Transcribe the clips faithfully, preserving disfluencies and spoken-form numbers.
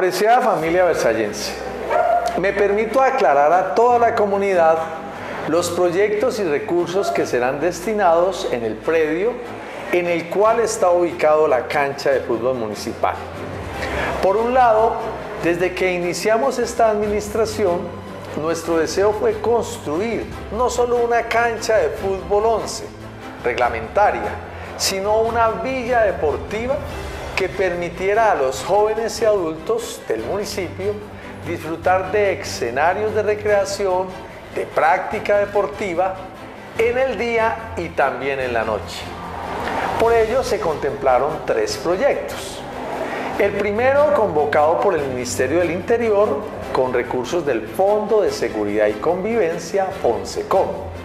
Apreciada familia versallense, me permito aclarar a toda la comunidad los proyectos y recursos que serán destinados en el predio en el cual está ubicado la cancha de fútbol municipal. Por un lado, desde que iniciamos esta administración, nuestro deseo fue construir no solo una cancha de fútbol once reglamentaria, sino una villa deportiva que permitiera a los jóvenes y adultos del municipio disfrutar de escenarios de recreación, de práctica deportiva en el día y también en la noche. Por ello se contemplaron tres proyectos. El primero, convocado por el Ministerio del Interior con recursos del Fondo de Seguridad y Convivencia, FONSECOM.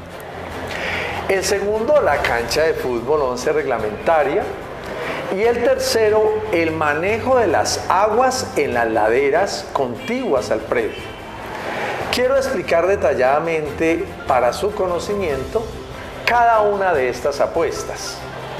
El segundo, la cancha de fútbol once reglamentaria. Y el tercero, el manejo de las aguas en las laderas contiguas al predio. Quiero explicar detalladamente, para su conocimiento, cada una de estas apuestas.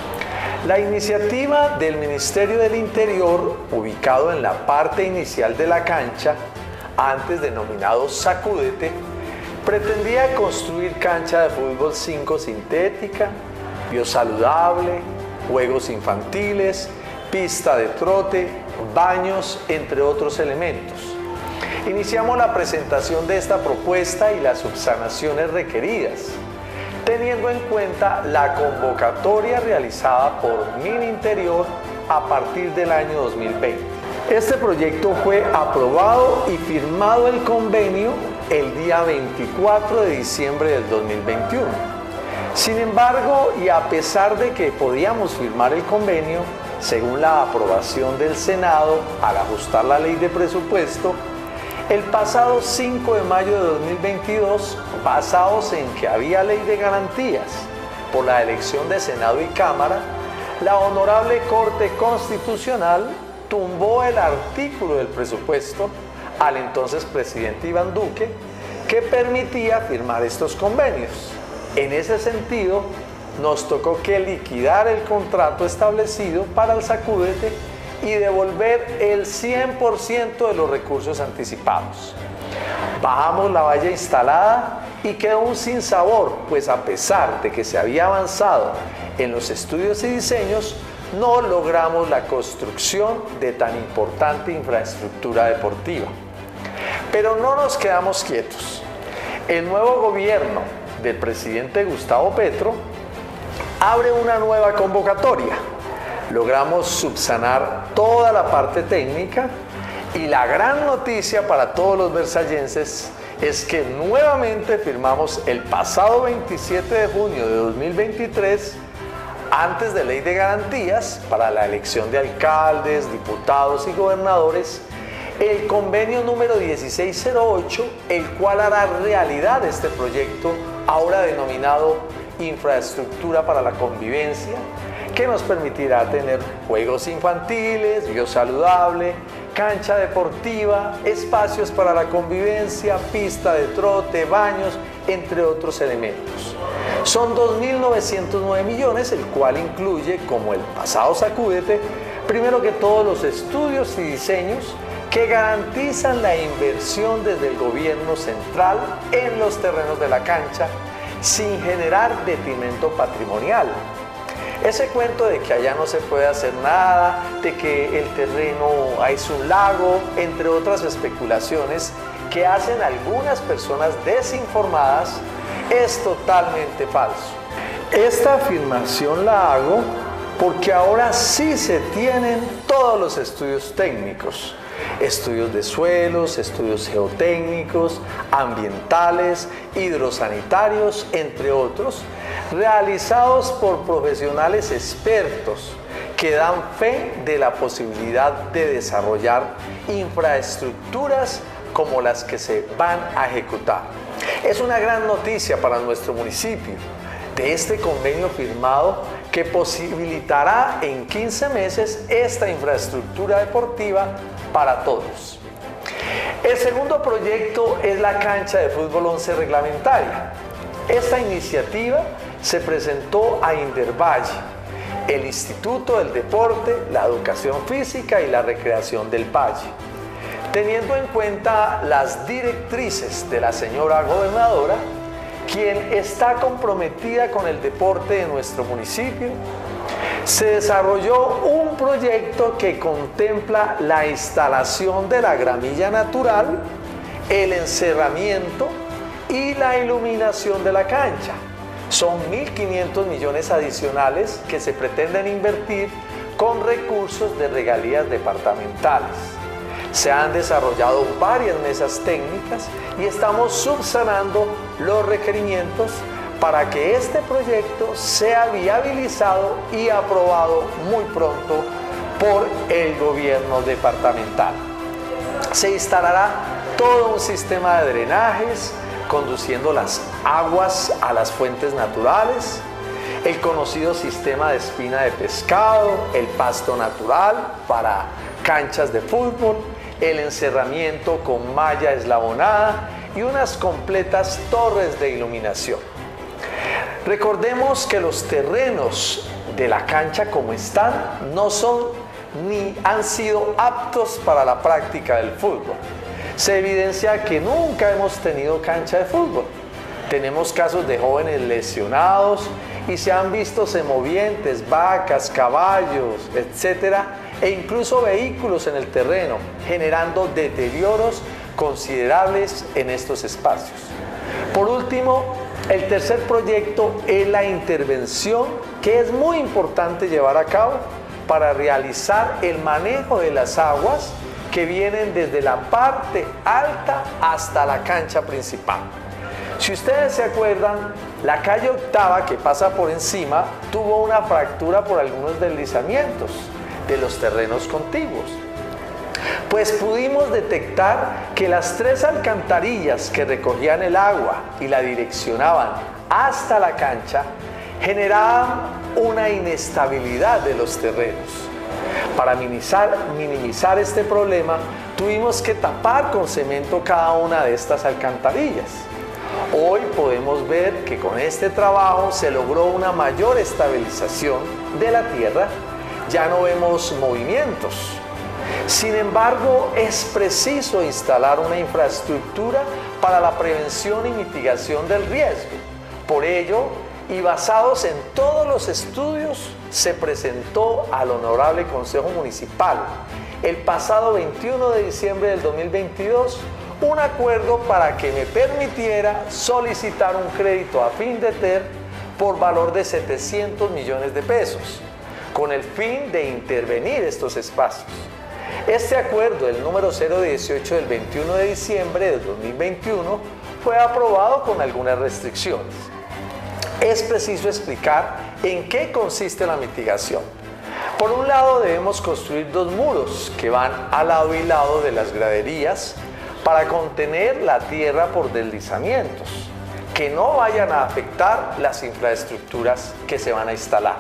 La iniciativa del Ministerio del Interior, ubicado en la parte inicial de la cancha, antes denominado Sacúdete, pretendía construir cancha de fútbol cinco sintética, biosaludable, juegos infantiles, pista de trote, baños, entre otros elementos. Iniciamos la presentación de esta propuesta y las subsanaciones requeridas, teniendo en cuenta la convocatoria realizada por Mininterior a partir del año dos mil veinte. Este proyecto fue aprobado y firmado el convenio el día veinticuatro de diciembre del dos mil veintiuno. Sin embargo, y a pesar de que podíamos firmar el convenio, según la aprobación del Senado al ajustar la ley de presupuesto, el pasado cinco de mayo de dos mil veintidós, basados en que había ley de garantías por la elección de Senado y Cámara, la Honorable Corte Constitucional tumbó el artículo del presupuesto al entonces presidente Iván Duque que permitía firmar estos convenios. En ese sentido, nos tocó que liquidar el contrato establecido para el Sacúdete y devolver el cien por ciento de los recursos anticipados. Bajamos la valla instalada y quedó un sinsabor, pues a pesar de que se había avanzado en los estudios y diseños, no logramos la construcción de tan importante infraestructura deportiva. Pero no nos quedamos quietos. El nuevo gobierno del presidente Gustavo Petro abre una nueva convocatoria. Logramos subsanar toda la parte técnica y la gran noticia para todos los versallenses es que nuevamente firmamos el pasado veintisiete de junio de dos mil veintitrés, antes de ley de garantías para la elección de alcaldes, diputados y gobernadores, el convenio número dieciséis cero ocho, el cual hará realidad este proyecto, ahora denominado Infraestructura para la Convivencia, que nos permitirá tener juegos infantiles, biosaludable, cancha deportiva, espacios para la convivencia, pista de trote, baños, entre otros elementos. Son dos mil novecientos nueve millones, el cual incluye, como el pasado Sacúdete, primero que todos los estudios y diseños que garantizan la inversión desde el gobierno central en los terrenos de la cancha sin generar detrimento patrimonial. Ese cuento de que allá no se puede hacer nada, de que el terreno es un lago, entre otras especulaciones que hacen algunas personas desinformadas, es totalmente falso. Esta afirmación la hago porque ahora sí se tienen todos los estudios técnicos. Estudios de suelos, estudios geotécnicos, ambientales, hidrosanitarios, entre otros, realizados por profesionales expertos que dan fe de la posibilidad de desarrollar infraestructuras como las que se van a ejecutar. Es una gran noticia para nuestro municipio de este convenio firmado que posibilitará en quince meses esta infraestructura deportiva para todos. El segundo proyecto es la cancha de fútbol once reglamentaria. Esta iniciativa se presentó a Indervalle, el Instituto del Deporte, la Educación Física y la Recreación del Valle. teniendo en cuenta las directrices de la señora gobernadora, quien está comprometida con el deporte de nuestro municipio, se desarrolló un proyecto que contempla la instalación de la gramilla natural, el encerramiento y la iluminación de la cancha. Son mil quinientos millones adicionales que se pretenden invertir con recursos de regalías departamentales. Se han desarrollado varias mesas técnicas y estamos subsanando los requerimientos para que este proyecto sea viabilizado y aprobado muy pronto por el gobierno departamental. Se instalará todo un sistema de drenajes conduciendo las aguas a las fuentes naturales, el conocido sistema de espina de pescado, el pasto natural para canchas de fútbol, el encerramiento con malla eslabonada y unas completas torres de iluminación. Recordemos que los terrenos de la cancha como están no son ni han sido aptos para la práctica del fútbol. Se evidencia que nunca hemos tenido cancha de fútbol. Tenemos casos de jóvenes lesionados y se han visto semovientes, vacas, caballos, etcétera, e incluso vehículos en el terreno, generando deterioros considerables en estos espacios. Por último, el tercer proyecto es la intervención que es muy importante llevar a cabo para realizar el manejo de las aguas que vienen desde la parte alta hasta la cancha principal. Si ustedes se acuerdan, la calle Octava que pasa por encima tuvo una fractura por algunos deslizamientos de los terrenos contiguos. Pues pudimos detectar que las tres alcantarillas que recogían el agua y la direccionaban hasta la cancha generaban una inestabilidad de los terrenos. Para minimizar, minimizar este problema, tuvimos que tapar con cemento cada una de estas alcantarillas. Hoy podemos ver que con este trabajo se logró una mayor estabilización de la tierra. Ya no vemos movimientos. Sin embargo, es preciso instalar una infraestructura para la prevención y mitigación del riesgo. Por ello, y basados en todos los estudios, se presentó al Honorable Consejo Municipal el pasado veintiuno de diciembre del dos mil veintidós un acuerdo para que me permitiera solicitar un crédito a FINDETER por valor de setecientos millones de pesos, con el fin de intervenir estos espacios. Este acuerdo, el número cero dieciocho del veintiuno de diciembre del dos mil veintiuno, fue aprobado con algunas restricciones. Es preciso explicar en qué consiste la mitigación. Por un lado, debemos construir dos muros que van al lado y lado de las graderías para contener la tierra por deslizamientos, que no vayan a afectar las infraestructuras que se van a instalar.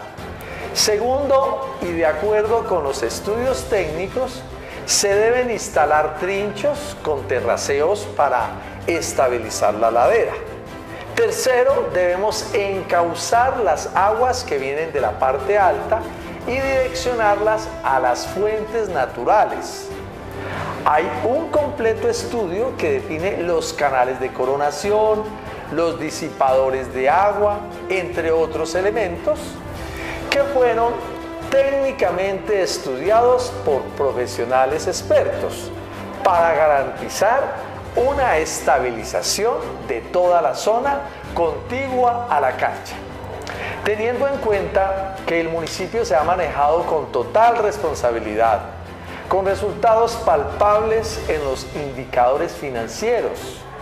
Segundo, y de acuerdo con los estudios técnicos, se deben instalar trinchos con terraceos para estabilizar la ladera. Tercero, debemos encauzar las aguas que vienen de la parte alta y direccionarlas a las fuentes naturales. Hay un completo estudio que define los canales de coronación, los disipadores de agua, entre otros elementos, que fueron técnicamente estudiados por profesionales expertos para garantizar una estabilización de toda la zona contigua a la cancha. Teniendo en cuenta que el municipio se ha manejado con total responsabilidad, con resultados palpables en los indicadores financieros,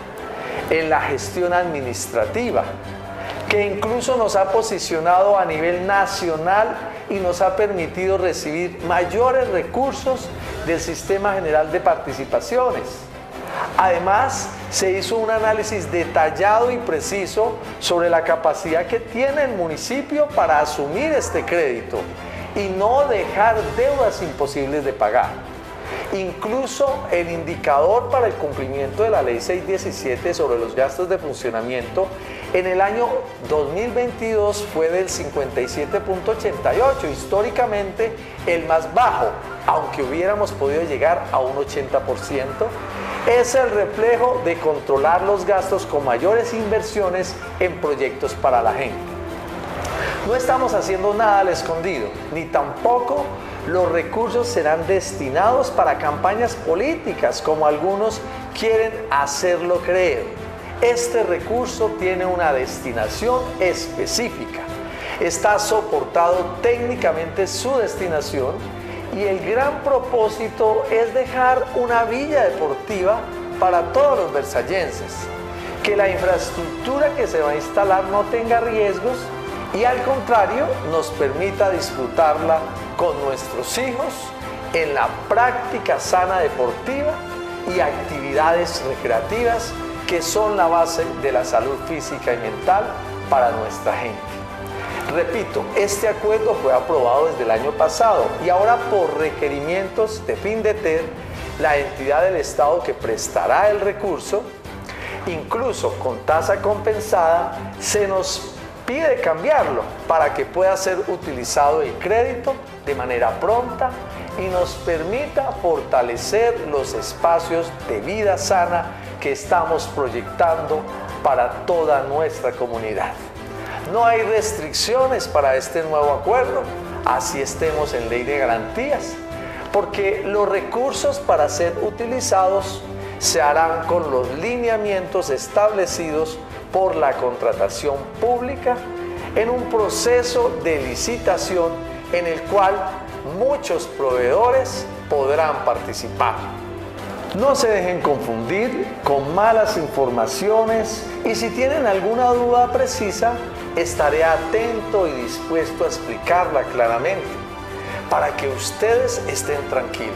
en la gestión administrativa, que incluso nos ha posicionado a nivel nacional y nos ha permitido recibir mayores recursos del Sistema General de Participaciones. Además, se hizo un análisis detallado y preciso sobre la capacidad que tiene el municipio para asumir este crédito y no dejar deudas imposibles de pagar. Incluso el indicador para el cumplimiento de la Ley seiscientos diecisiete sobre los gastos de funcionamiento en el año dos mil veintidós fue del cincuenta y siete punto ochenta y ocho, históricamente el más bajo, aunque hubiéramos podido llegar a un ochenta por ciento, es el reflejo de controlar los gastos con mayores inversiones en proyectos para la gente. No estamos haciendo nada al escondido, ni tampoco los recursos serán destinados para campañas políticas, como algunos quieren hacerlo creer. Este recurso tiene una destinación específica. Está soportado técnicamente su destinación y el gran propósito es dejar una villa deportiva para todos los versallenses, que la infraestructura que se va a instalar no tenga riesgos y al contrario nos permita disfrutarla con nuestros hijos en la práctica sana deportiva y actividades recreativas que son la base de la salud física y mental para nuestra gente. Repito, este acuerdo fue aprobado desde el año pasado y ahora por requerimientos de FINDETER, la entidad del Estado que prestará el recurso, incluso con tasa compensada, se nos pide cambiarlo para que pueda ser utilizado el crédito de manera pronta y nos permita fortalecer los espacios de vida sana que estamos proyectando para toda nuestra comunidad. No hay restricciones para este nuevo acuerdo, así estemos en ley de garantías, porque los recursos para ser utilizados se harán con los lineamientos establecidos por la contratación pública en un proceso de licitación en el cual muchos proveedores podrán participar. No se dejen confundir con malas informaciones y si tienen alguna duda precisa, estaré atento y dispuesto a explicarla claramente para que ustedes estén tranquilos.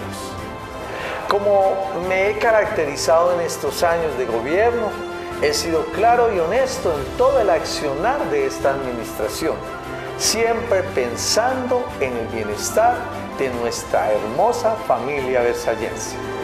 Como me he caracterizado en estos años de gobierno, he sido claro y honesto en todo el accionar de esta administración, siempre pensando en el bienestar de nuestra hermosa familia versallense.